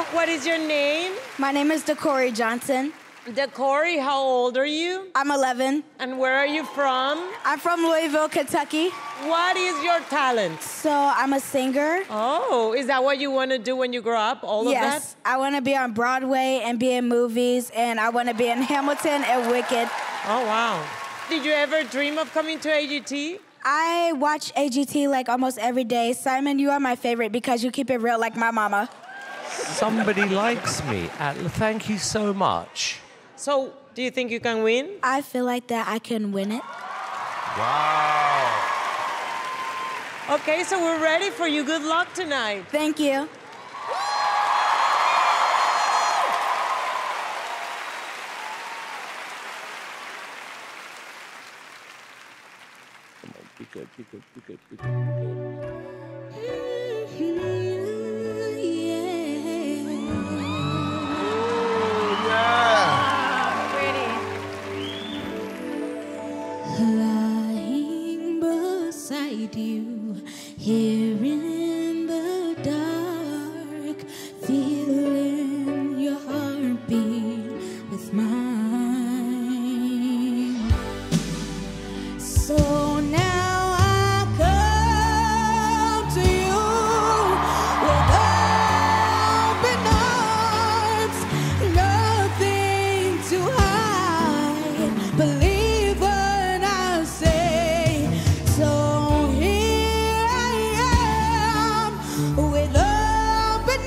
What is your name? My name is Decory Johnson. Decory, how old are you? I'm 11. And where are you from? I'm from Louisville, Kentucky. What is your talent? So I'm a singer. Oh, is that what you want to do when you grow up, all of that? Yes, I want to be on Broadway and be in movies, and I want to be in Hamilton and Wicked. Oh, wow. Did you ever dream of coming to AGT? I watch AGT like almost every day. Simon, you are my favorite because you keep it real like my mama. Somebody likes me. Thank you so much. So, do you think you can win? I feel like that I can win it. Wow. Okay, so we're ready for you. Good luck tonight. Thank you. Come on, be good, be good, be good, be good, be good. Lying beside you, here in the dark, feeling your heartbeat with mine. So now I come to you with open arms, nothing to hide. Believe what I say. So here I am with open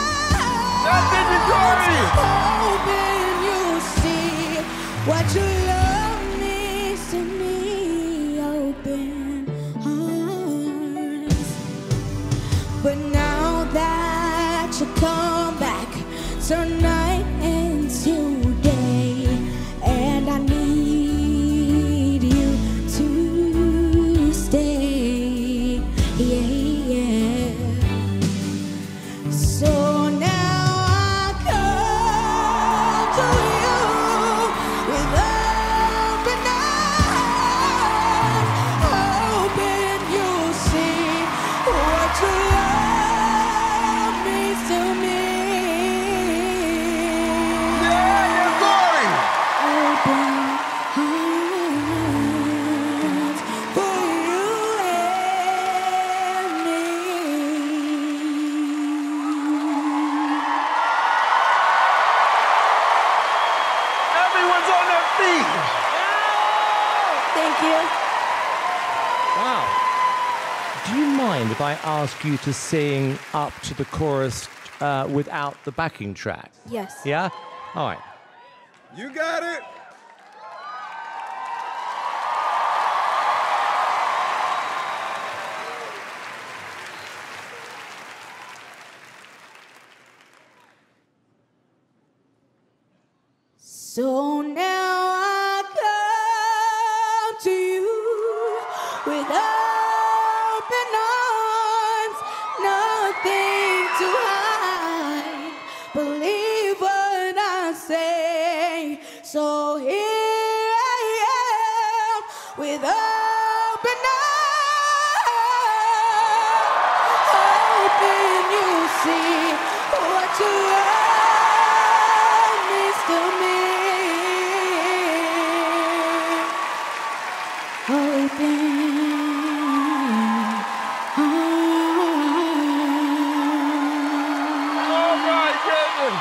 arms, hoping you'll see what your love means to me. Open arms. But now that you come back, turn night into day, and I need you to stay. Yeah, yeah. So now I come to you with open arms, hoping you'll see what your love means to me. Open arms for you and me. Everyone's on their feet. Thank you. Wow. Do you mind if I ask you to sing up to the chorus without the backing track? Yes. Yeah? All right. You got it. So now I come to you with open arms, nothing to hide. Believe what I say. So here I am with open arms, hoping you see what you love means to me. Open arms. Oh, my goodness.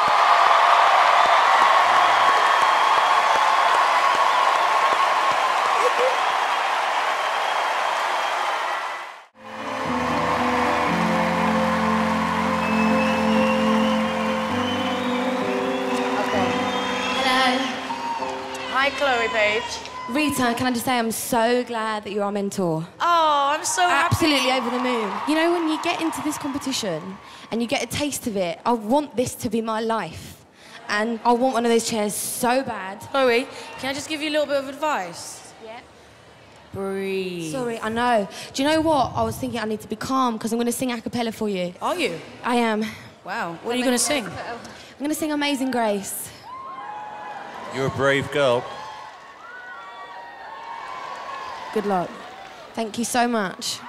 Hi, Chloe Page. Rita, can I just say I'm so glad that you're our mentor. Oh, I'm so happy. Absolutely over the moon. You know, when you get into this competition and you get a taste of it, I want this to be my life. And I want one of those chairs so bad. Chloe, can I just give you a little bit of advice? Yeah. Breathe. Sorry, I know. Do you know what? I was thinking I need to be calm because I'm going to sing a cappella for you. Are you? I am. Wow. What are you going to sing? I'm going to sing Amazing Grace. You're a brave girl. Good luck. Thank you so much.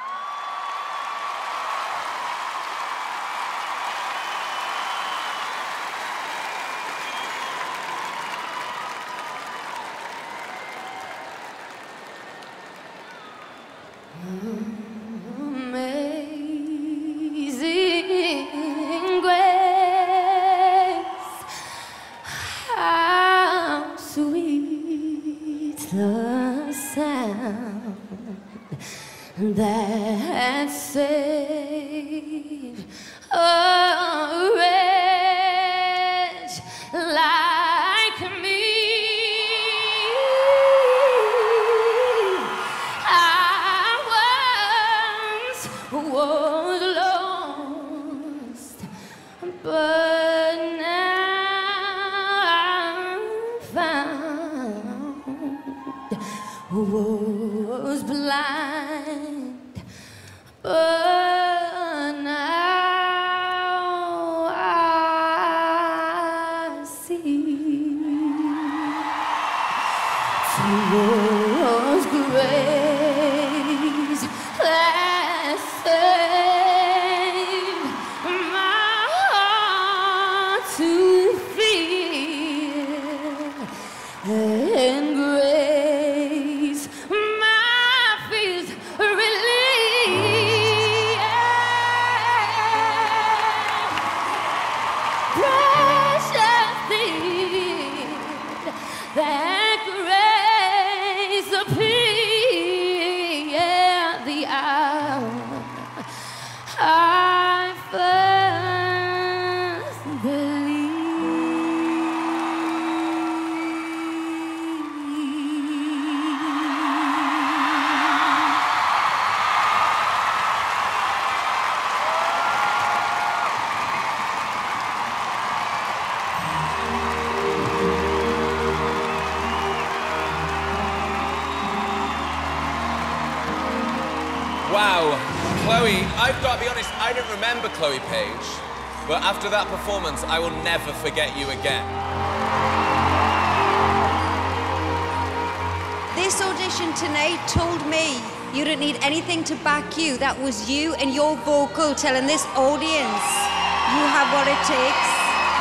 Amazing grace, how sweet the sound that saved a wretch like me. Was lost, but now I'm found. Was blind, but now I see. Was grace that saved my heart to feel, and grace my fears relieve. Precious thing that grace appeared the hour I first believed. Wow. Chloe, I've got to be honest, I don't remember Chloe Page, but after that performance, I will never forget you again. This audition tonight told me you didn't need anything to back you. That was you and your vocal telling this audience you have what it takes.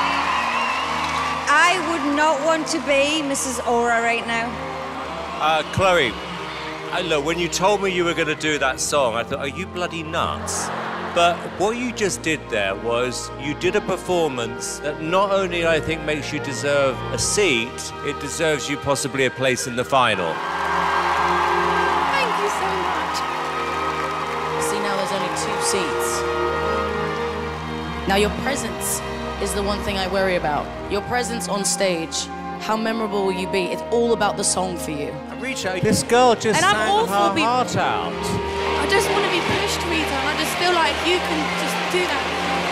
I would not want to be Mrs. Aura right now. Chloe, look, when you told me you were going to do that song, I thought, are you bloody nuts? But what you just did there was you did a performance that not only, I think, makes you deserve a seat, it deserves you possibly a place in the final. Thank you so much. See, now there's only 2 seats. Now your presence is the one thing I worry about. Your presence on stage. How memorable will you be? It's all about the song for you. Richa, this girl just sang her heart out. I just want to be pushed, Rita, and I just feel like you can just do that.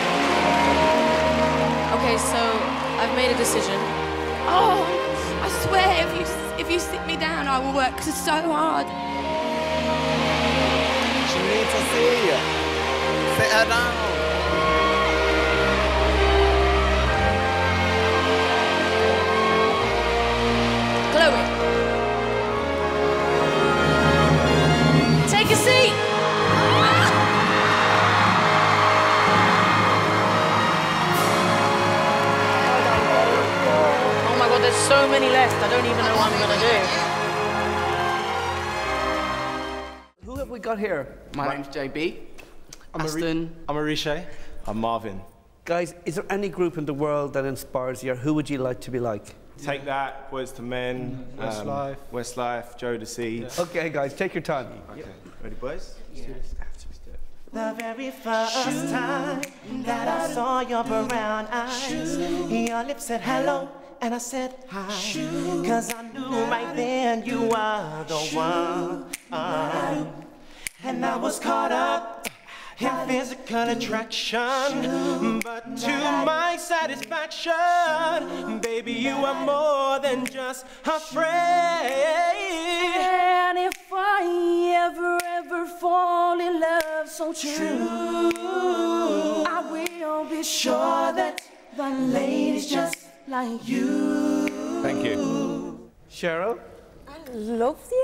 Okay, so I've made a decision. Oh, I swear, if you sit me down, I will work so hard. She needs to see you. Sit her down. Chloe. Take a seat. Oh my God, there's so many left. I don't even know what I'm gonna do. Who have we got here? My name's JB. I'm Arishay. I'm Marvin. Guys, is there any group in the world that inspires you, or who would you like to be like? Take That, Boys to Men, Westlife, Jodeci. Yeah. Okay, guys, take your time. Okay. Ready, boys? Yeah. The very first time that I saw your brown eyes, your lips said hello, and I said hi, 'cause I knew right then you were the one. And I was caught up in physical attraction, but to my satisfaction, baby, you are more than just a friend. And if I ever fall in love so true, I will be sure that the lady's just like you. Thank you. Cheryl? I love you.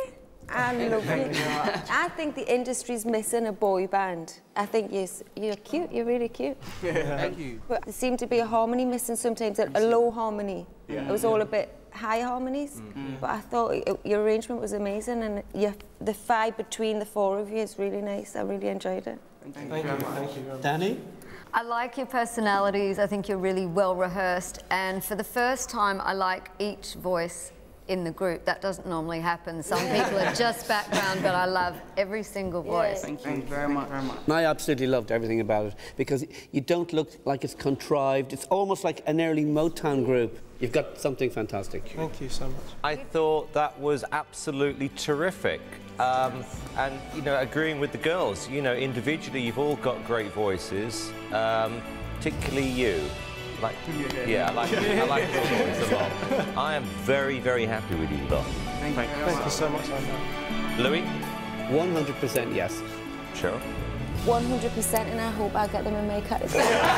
I love you. I think the industry's missing a boy band. I think you're cute. You're really cute. Thank you. But there seemed to be a harmony missing sometimes, a low harmony. It was all a bit high harmonies. But I thought your arrangement was amazing, and the vibe between the four of you is really nice. I really enjoyed it. Thank you. Danny? I like your personalities. I think you're really well rehearsed. And for the first time, I like each voice in the group. That doesn't normally happen. Some people are just background, but I love every single voice. Thank you very much. I absolutely loved everything about it because you don't look like it's contrived. It's almost like an early Motown group. You've got something fantastic. Thank you so much. I thought that was absolutely terrific. And, you know, agreeing with the girls, you know, individually you've all got great voices, particularly you. I like your voice a lot. I am very, very happy with you lot. Thank you so much, Anna. Louis? 100% yes. Sure. 100%, and I hope I get them in my category.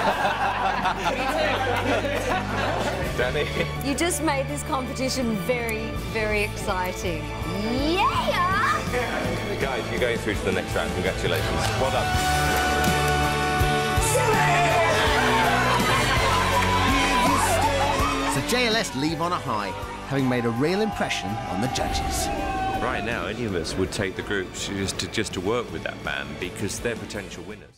Danny? You just made this competition very, very exciting. Yeah! Guys, you're going through to the next round. Congratulations. Well done. So JLS leave on a high, having made a real impression on the judges. Right now, any of us would take the group just to work with that band because they're potential winners.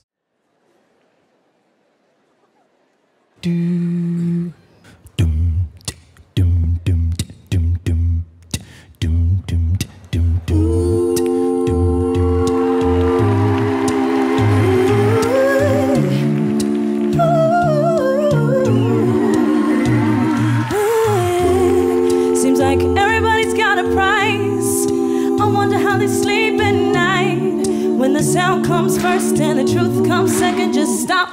Seems like everybody's got a price. I wonder how they sleep at night. When the sound comes first and the truth comes second, just stop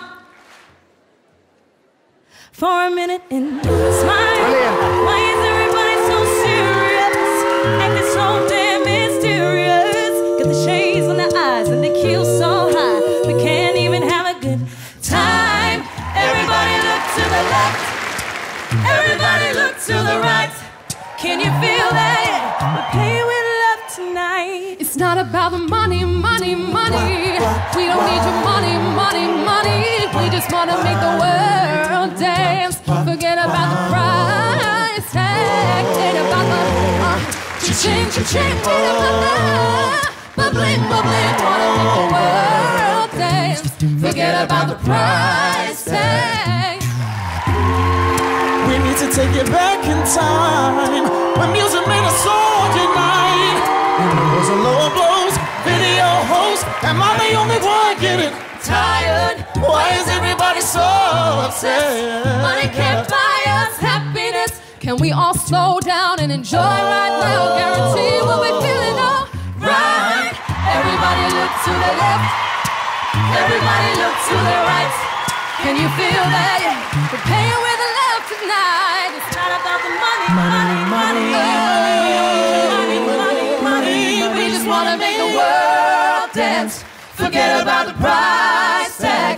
for a minute and smile. Why is everybody so serious? Acting so damn mysterious. Got the shades on their eyes and they kill so high. We can't even have a good time. Everybody look to the left. Everybody look to the right. Can you feel that? We're playing with love tonight. It's not about the money, money, money. We don't need your money, money, money. We just want to make the world dance. Forget about the price tag. Ain't about the cha-ching, cha-ching. Ain't about the bubbling, bubbling. Want to make the world dance. Forget about the price tag. We need to take it back in time when music made us all unite. And it was a lower blows, video host. Am I the only one getting tired? Why is everybody so upset? Money can't buy us happiness. Can we all slow down and enjoy right now? Guarantee we'll be feeling all right. Everybody look to the left. Everybody look to the right. Can you feel that? We're paying with the love tonight. It's not about the money, money, money, money, money, money. We just want to make the world dance. Forget about the price tag.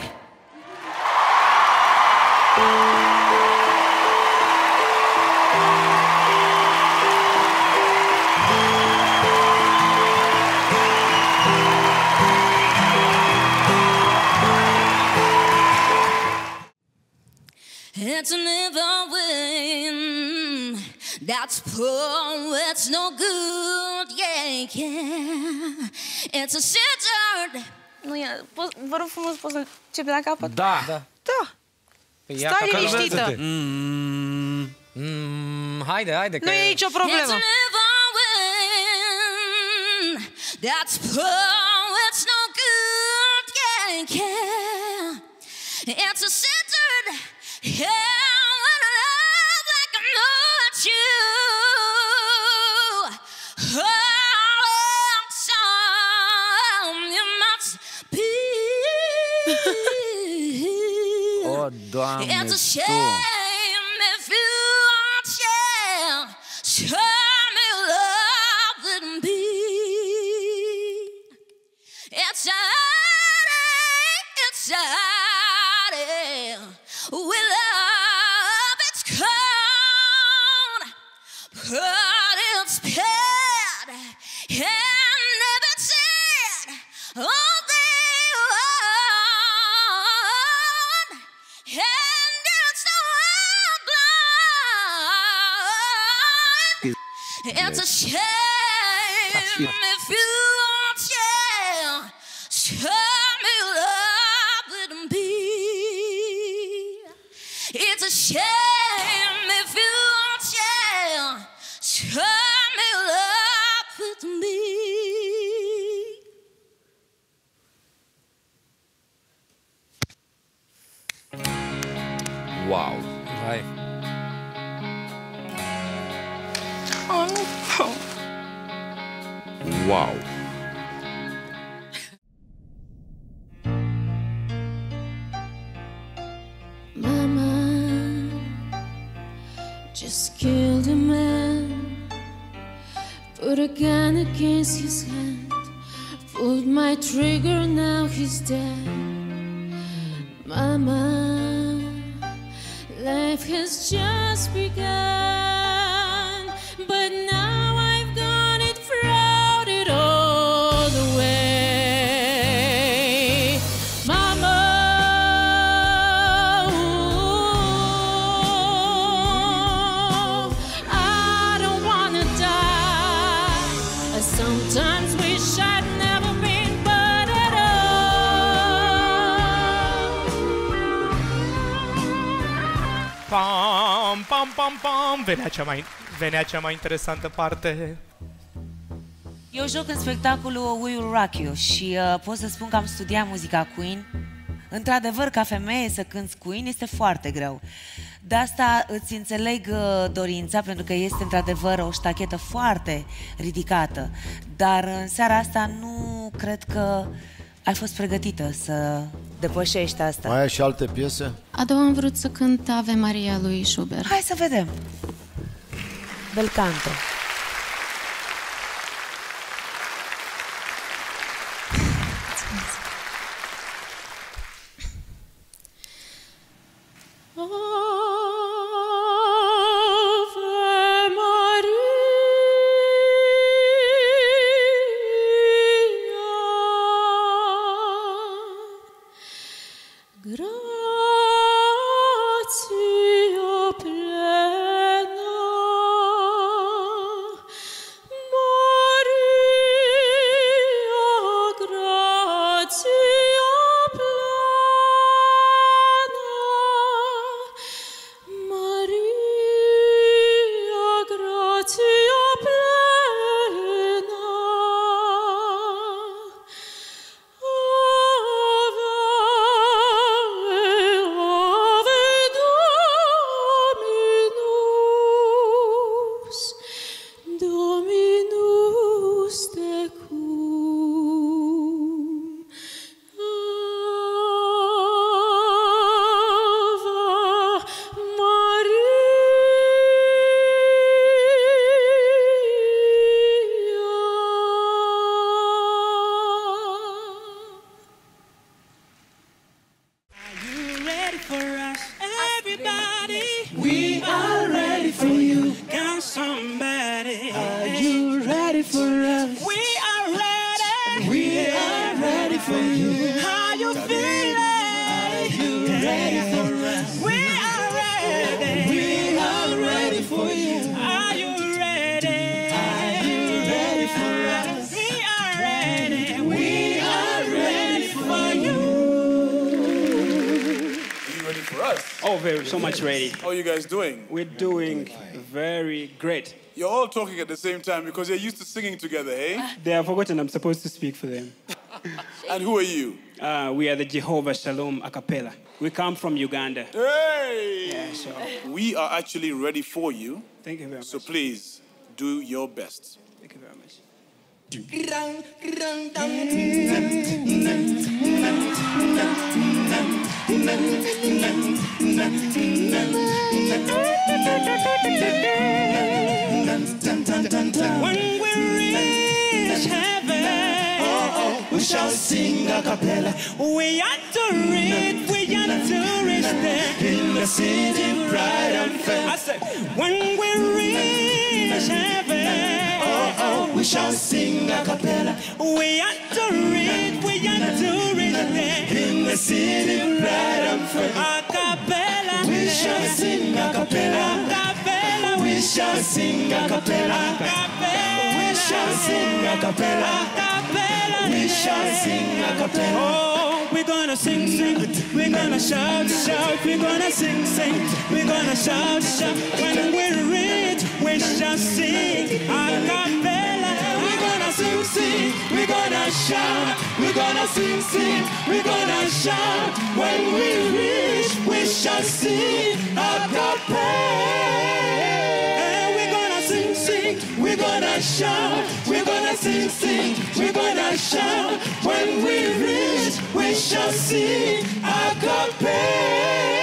It's never win. That's poor, it's no good, yeah, yeah. It's a sitter. Nu e, vă rog frumos, poți să începi la capăt? Da. Da. Stai liniștită. Haide, haide. Nu e nicio problemă. It's never win. That's poor, it's no good, yeah, yeah. It's a sitter. Yeah, when I love like I know it's you. Oh, some you must be. Oh, Doamne, It's a shame if you aren't share. Show me love wouldn't be. It's sad, it's sad. We love it's cold, but it's bad. Yeah. It's a shame if you won't share. Show me love with me. It's a shame if you won't share. Show me love with me. Wow. Vai. Oh, no. Wow. Mama just killed a man, put a gun against his hand, pulled my trigger, now he's dead. Mama, life has just begun, but now I've got it frauded all the way. Mama, I don't wanna die. I sometimes wish I'd never been born at Pam, pam, pam, pam. Venea cea mai interesantă parte. Eu joc în spectacolul We Will Rock You și pot să spun că am studiat muzica Queen. Într-adevăr, ca femeie să cânți Queen este foarte greu. De asta îți înțeleg dorința, pentru că este într-adevăr o ștachetă foarte ridicată. Dar în seara asta nu cred că ai fost pregătită să depășești asta. Mai ai și alte piese? A doua am vrut să cânt Ave Maria lui Schubert. Hai să vedem. Bel canto. So much ready. How are you guys doing? We're doing very great. You're all talking at the same time because you're used to singing together, eh? They have forgotten I'm supposed to speak for them. And who are you? We are the Jehovah Shalom Acapella. We come from Uganda. Hey! Yeah, so. We are actually ready for you. Thank you very much. So please, do your best. Thank you very much. When we reach heaven, we shall sing a cappella. We are to reach, we are to reach there. In the city bright and fair. I said, when we reach heaven, we shall sing a cappella. We are to reach, we are to reach there. In the city bright and fair. A cappella, we shall sing a cappella. A cappella, we shall sing a cappella. We shall sing a cappella. We shall sing a cappella. Oh, we're gonna sing, sing. We're gonna shout, shout. We're gonna sing, sing. We're gonna shout, shout. When we reach, we shall sing a cappella. We're gonna sing, sing. We're gonna shout. We're gonna sing, sing. We're gonna shout. When we reach, we shall sing a cappella. We're gonna sing, sing. We're gonna shout. We're gonna sing, sing. We're gonna shout. When we reach, we shall sing a cappella.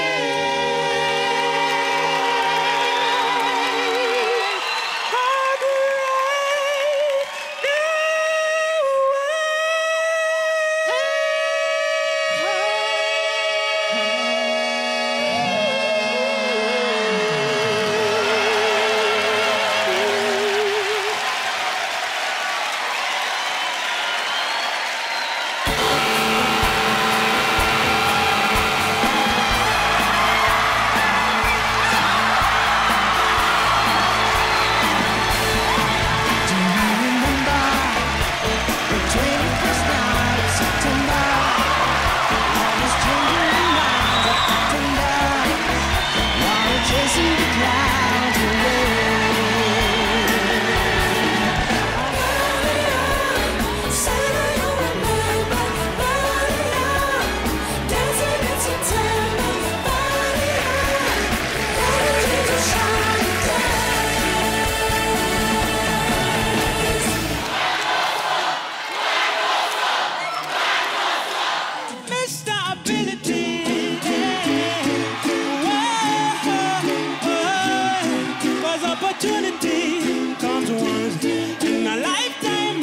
Opportunity comes once in a lifetime,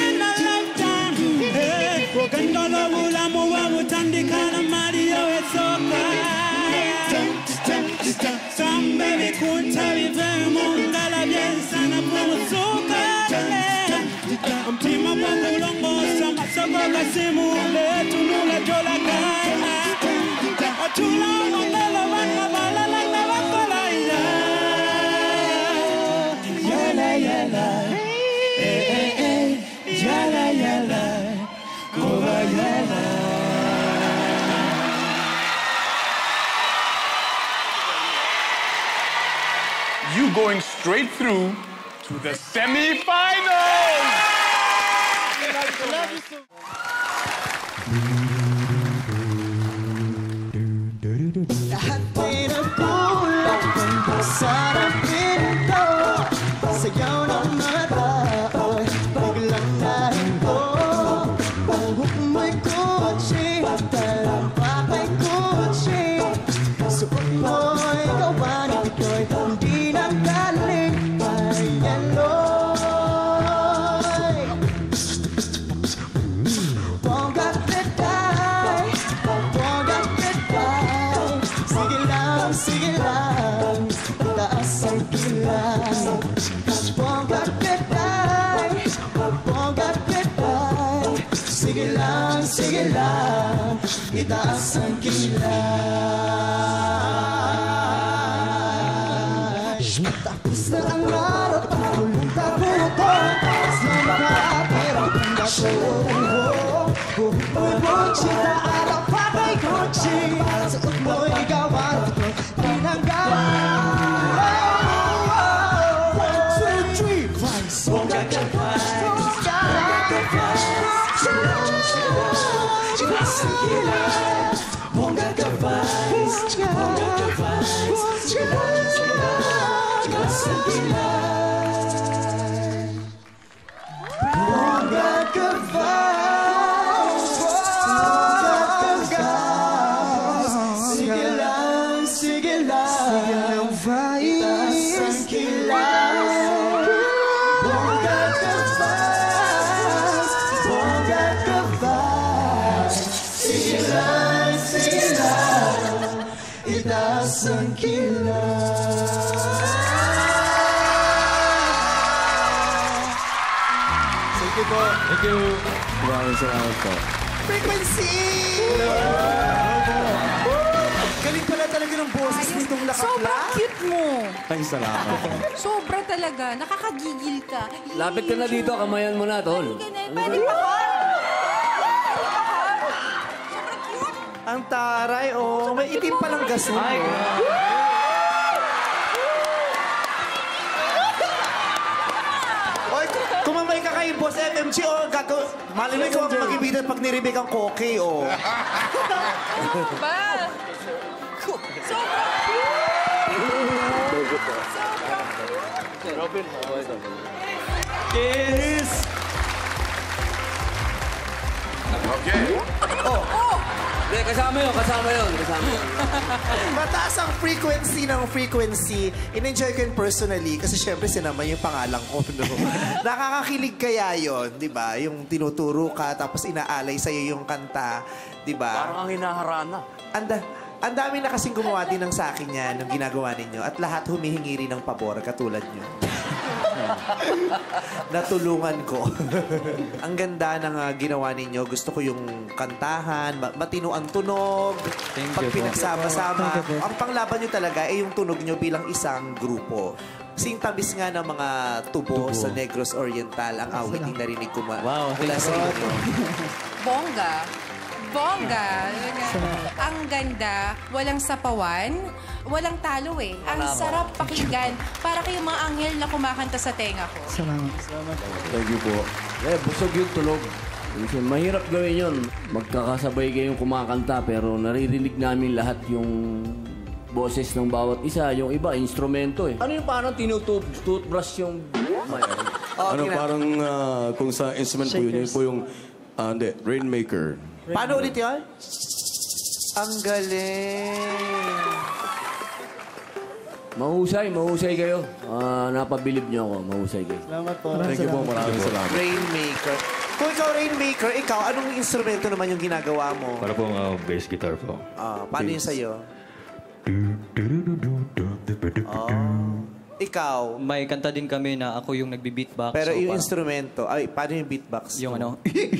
hey, broken dollar will move with Tandikana Mario, it's okay. Some baby couldn't tell you very much that I just signed up for a soca. I'm team up on the long boss, I'm a sucker, Simu, to Nula Jola Guy. Too long on the Lavana, like Navacola. Yala, hey, hey, yala, kova yala. You going straight through to the semi-finals. Sayaw ng mataoy, biglang narito. Buhok mo'y kutsi, talampak ay kutsi. Suot mo'y gawa ni Pitoy, hindi na galing kay Yaloy. Bongga pitay, bongga pitay. Sige lang, taas ang kilay. Bongga pitay, sige lang, itaas ang kilay. Tapos na ang araw, pagulong tabuto, tapos na makapirang panggato. Buhay Gucci, naaraw pa kay Gucci, suot mo'y gawa ito, tinanggalan. 1, 2, 3, Vice, bongga ka Vice. Bongga ka Vice, itaas ang kilay. Thank you po. Thank you. Maraming salamat po. Frequency! Galing pala talaga ng boses nitong lakapla. Sobrang cute mo. Ay, salamat. Sobra talaga. Nakakagigil ka. Lapit ka na dito, kamayan mo na, tol. Pwede pa ka? Ang taray, oh. May itim palang gasol. Ay, Oy, kumamay ka kay Boss FMG, oh. Mali mo ikaw ang mag-ibitan pag niribig ang koke, oh. Ba? Sobra. Robin, Kiss! Okay. Oh. Hindi, kasama yun. Mataas ang frequency ng frequency. In-enjoy ko yun personally kasi syempre sinama yung pangalan ko. No? Nakakakilig kaya yun, di ba? Yung tinuturo ka tapos inaalay sa'yo yung kanta, di ba? Parang ang hinaharana. Ang dami na kasing gumawa din ng sa akin yan, ng ginagawa ninyo. At lahat humihingi rin ng pabor, katulad nyo. Natulungan ko. Ang ganda ng ginawa ninyo. Gusto ko yung kantahan, matino ang tunog, pag pinagsama-sama. Ang panglaban nyo talaga ay yung tunog nyo bilang isang grupo. Singtabis nga ng mga tubo sa Negros Oriental ang awit yung narinig ko mula sa inyo. Bongga. Ang ganda, walang sapawan, walang talo eh. Ang sarap pakinggan. Para kayong mga anghel na kumakanta sa tenga ko. Salamat. Thank you po. Busog yung tulog. Mahirap gawin yun. Magkakasabay kayong kumakanta pero naririnig namin lahat yung boses ng bawat isa. Yung iba, instrumento eh. Ano yung parang tinutoothbrush yung... Parang kung sa instrument po yun po yung... Rainmaker. Paano ulit yun? Ang galing. Mahusay kayo. Napabilib niyo ako. Mahusay kayo. Salamat po. Thank you po. Maraming salamat. Rainmaker. Kung ikaw, Rainmaker, anong instrumento naman yung ginagawa mo? Para pong bass guitar po. Paano yun sa'yo? Ikaw? May kanta din kami na ako yung nagbi-beatbox. Pero so yung parang... instrumento, paano yung beatbox? Yung ano?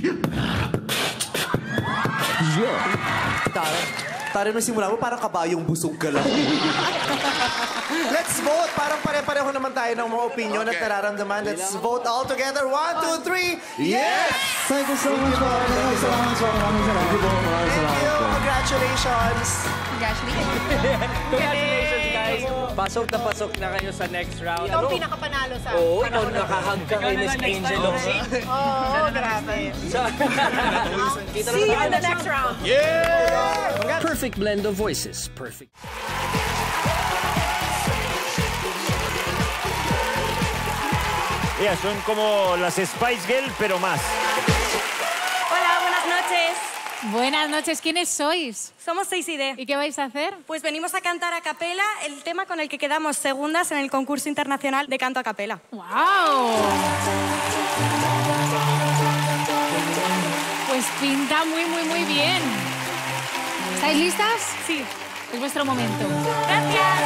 Tara na simula mo, parang kabayong busog ka lang. Let's vote. Parang pare-pareho naman tayo ng mga opinion at nararamdaman. Let's vote all together. 1, 2, 3. Yes! Thank you so much po. Thank you so much po. Maraming salamat. Thank you po. Maraming salamat po. Congratulations. Congratulations, guys. Pasok na kayo sa next round. Ikaw ang pinakapanalo sa Oo, ikaw nakahag ka kay Miss Angel. Oo, grabe. See you in the next round. Yeah! Perfect blend of voices. Perfect. Yeah, son como las Spice Girls, pero más. Hola, buenas noches. Buenas noches, ¿quiénes sois? Somos 6ID. ¿Y qué vais a hacer? Pues venimos a cantar a capela el tema con el que quedamos segundas en el concurso internacional de canto a capela. ¡Wow! Pues pinta muy bien. ¿Estáis listas? Sí. Es vuestro momento. Gracias.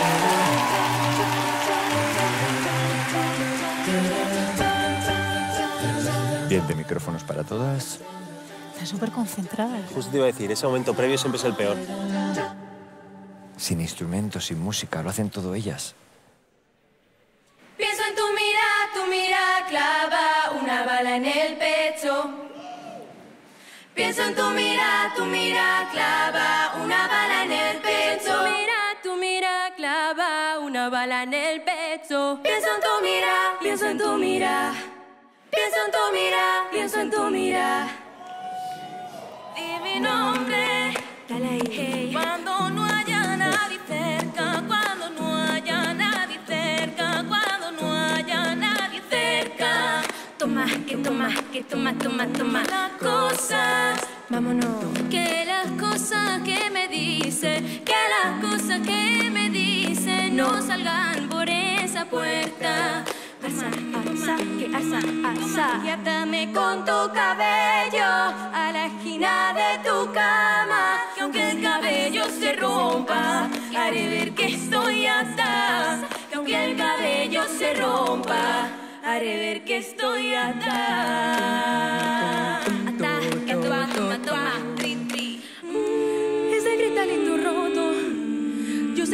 Bien, de micrófonos para todas. Están súper concentradas. Justo te iba a decir, ese momento previo siempre es el peor. Sin instrumentos, sin música, lo hacen todo ellas. Pienso en tu mira clava una bala en el pecho. Pienso en tu mira clava una bala en el pecho. Tu mira clava una bala en el pecho. Pienso en tu mira, pienso en tu mira. Pienso en tu mira, pienso en tu mira. Di mi nombre, dale ahí. Hey. Cuando no haya nadie cerca, cuando no haya nadie cerca, cuando no haya nadie cerca. Toma, toma las cosas. Vámonos. Que las cosas que me dicen, que las cosas que me dicen no salgan por esa puerta. Asa, que asa. Y atame con tu cabello a la esquina de tu cama. Que aunque el cabello se rompa, haré ver que estoy atada. Que aunque el cabello se rompa, haré ver que estoy atada. Que toma, tri. Ese gritalito roto, yo sentí como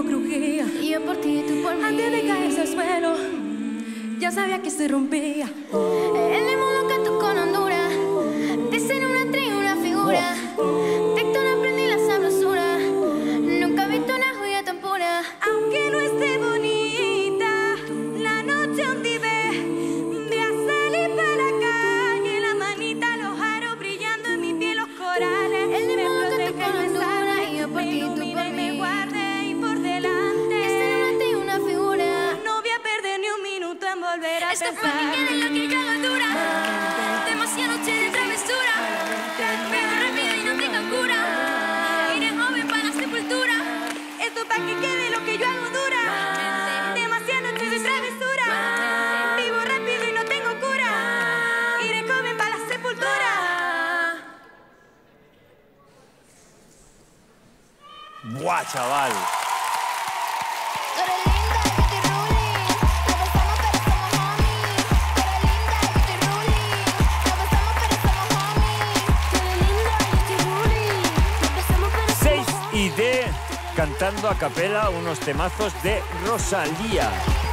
como crujía. Y yo por ti y tú por mí. Antes de caerse al suelo, ya sabía que se rompía. En el mundo canto con Honduras, de ser una estrella, una figura. Tecto no aprendí la sabrosura. Nunca he visto una joya tan pura. Aunque no esté bonita, la noche donde voy a salir para la calle, la manita, los aros brillando en mi piel, los corales. El me protege, me sana, y yo por ti, tú por mí. Me guarde y por delante. Esta noche es una figura. No voy a perder ni un minuto en volver a pensar. Esta fucking es lo que yo hago dura. Demasiada noche de travesura. Pero rápido y no tengo cura. Iré joven para la sepultura. Esto pa' que quede lo que yo hago dura. Demasiada noche de travesura. Vivo rápido y no tengo cura. Iré joven para la sepultura. ¡Buah, chaval! Y de cantando a capela unos temazos de Rosalía.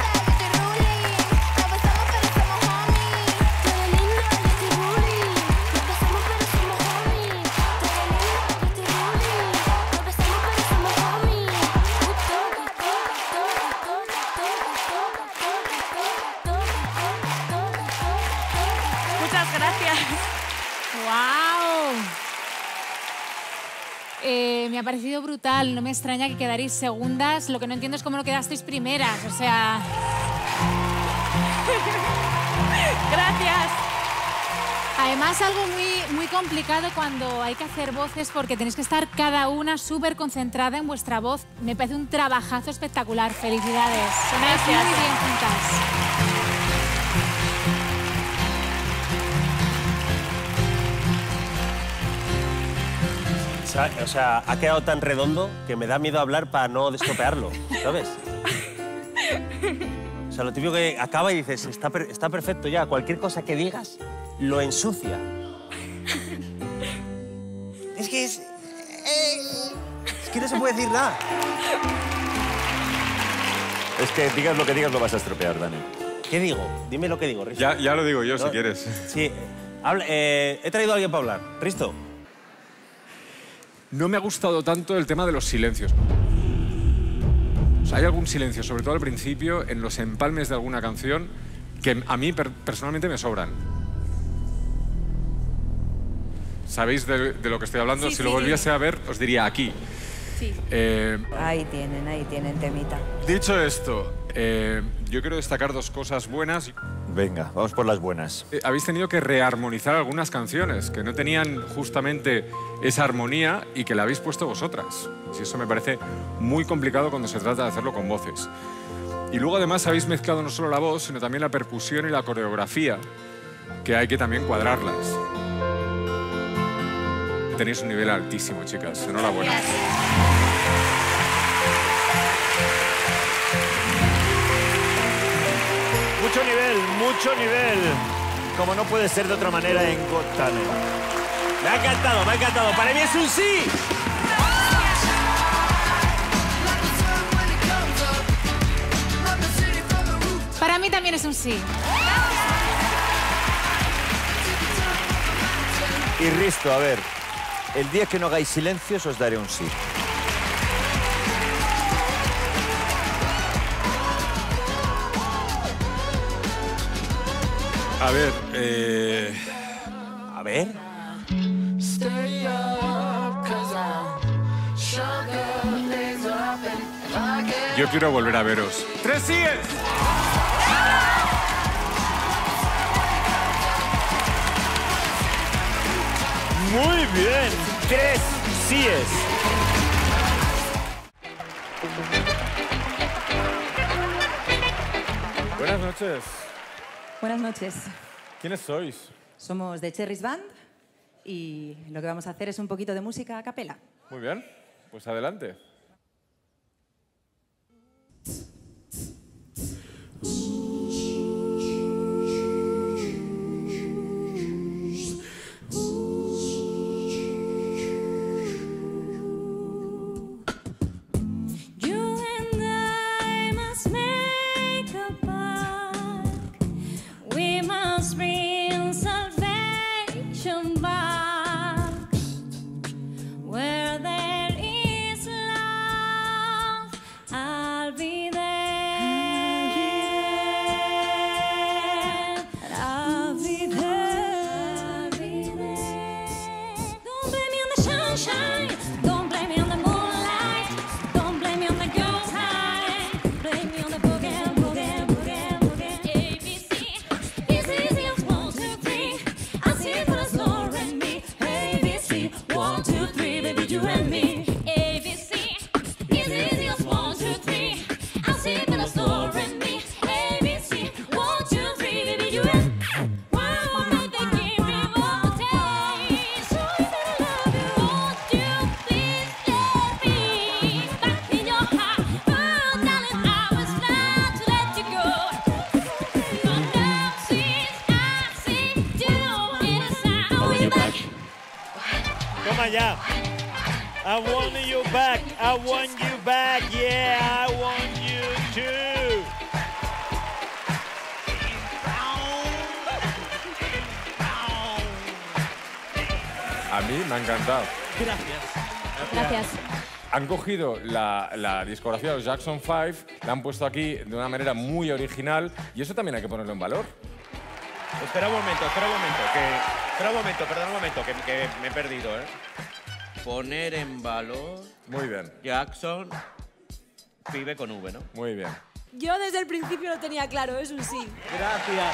Muchas gracias. ¡Wow! Me ha parecido brutal. No me extraña que quedaréis segundas. Lo que no entiendo es cómo no quedasteis primeras. O sea... Gracias. Además, algo muy complicado cuando hay que hacer voces porque tenéis que estar cada una súper concentrada en vuestra voz. Me parece un trabajazo espectacular. Felicidades. Sonáis muy bien juntas. O sea, ha quedado tan redondo que me da miedo hablar para no destropearlo, ¿sabes? O sea, lo típico que acaba y dices, está perfecto ya, cualquier cosa que digas lo ensucia. Es que no se puede decir nada. Es que digas lo que digas lo vas a estropear, Dani. ¿Qué digo? Dime lo que digo, Risto. Ya lo digo yo, si quieres. Sí. He traído a alguien para hablar. Risto. No me ha gustado tanto el tema de los silencios. O sea, hay algún silencio, sobre todo al principio, en los empalmes de alguna canción, que a mí personalmente me sobran. ¿Sabéis de lo que estoy hablando? Sí, si lo volviese a ver, os diría aquí. Sí. Ahí tienen temita. Dicho esto, yo quiero destacar dos cosas buenas. Venga, vamos por las buenas. Habéis tenido que rearmonizar algunas canciones que no tenían justamente esa armonía y que la habéis puesto vosotras. Y eso me parece muy complicado cuando se trata de hacerlo con voces. Y luego además habéis mezclado no solo la voz, sino también la percusión y la coreografía, que hay que también cuadrarlas. Tenéis un nivel altísimo, chicas. Enhorabuena. Mucho nivel, mucho nivel. Como no puede ser de otra manera en Got Talent. Me ha encantado, me ha encantado. Para mí es un sí. Para mí también es un sí. Y Risto, a ver, el día que no hagáis silencios os daré un sí. A ver, A ver. yo quiero volver a veros. ¡Tres síes! Muy bien, 3 síes. Buenas noches. Buenas noches. ¿Quiénes sois? Somos de Cherry's Band y lo que vamos a hacer es un poquito de música a capela. Muy bien, pues adelante. You and sunshine. Don't blame me on the moonlight. Don't blame me on the girl time. Blame me on the boogie, boogie, boogie, boogie. ABC. Easy, easy, it's 1, 2, 3. I see it for the slow and me. ABC. 1, 2, 3, baby, you and me. ABC. Easy, easy, it's 1, 2, 3. I see it for the slow and me. ABC. 1, 2, 3, baby, you and me. Toma ya. I want you back. I want you back. Yeah, I want you too. A mí me ha encantado. Gracias. Han cogido la discografía de los Jackson 5, la han puesto aquí de una manera muy original y eso también hay que ponerlo en valor. Espera un momento, perdón un momento, que me he perdido, ¿eh? Poner en valor... Muy bien. Jackson, pibe con V, ¿no? Muy bien. Yo desde el principio lo tenía claro, es un sí. Gracias.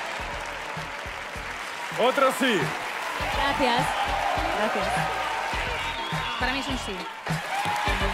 Otro sí. Gracias. Para mí es un sí.